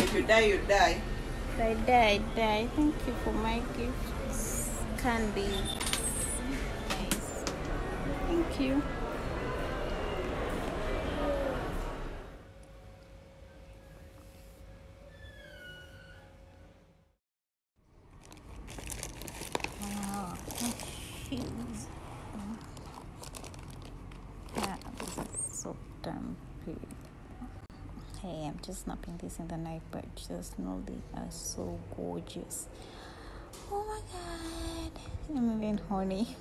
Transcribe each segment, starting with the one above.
If you die, you die. I die. Thank you for my gifts. Candy. Nice. Thank you. Wow, shoes. Yeah, this is so damn big. Hey, I'm just snapping this in the night, but just know they are so gorgeous. Oh my god, I'm even horny.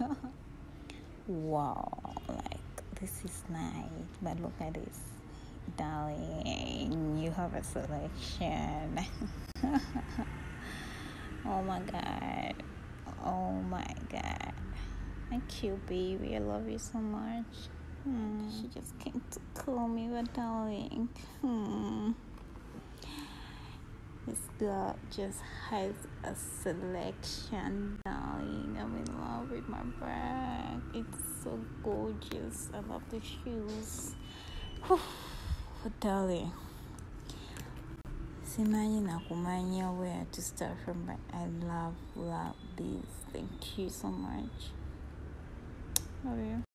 Wow, like this is nice, but look at this, darling. You have a selection. Oh my god. Oh my god. Thank you, baby. I love you so much. She just came to call me, but darling. This girl just has a selection, darling. I'm in love with my bag. It's so gorgeous. I love the shoes. But darling, simanyi nakumanya where to start from, but I love this. Thank you so much. Love you.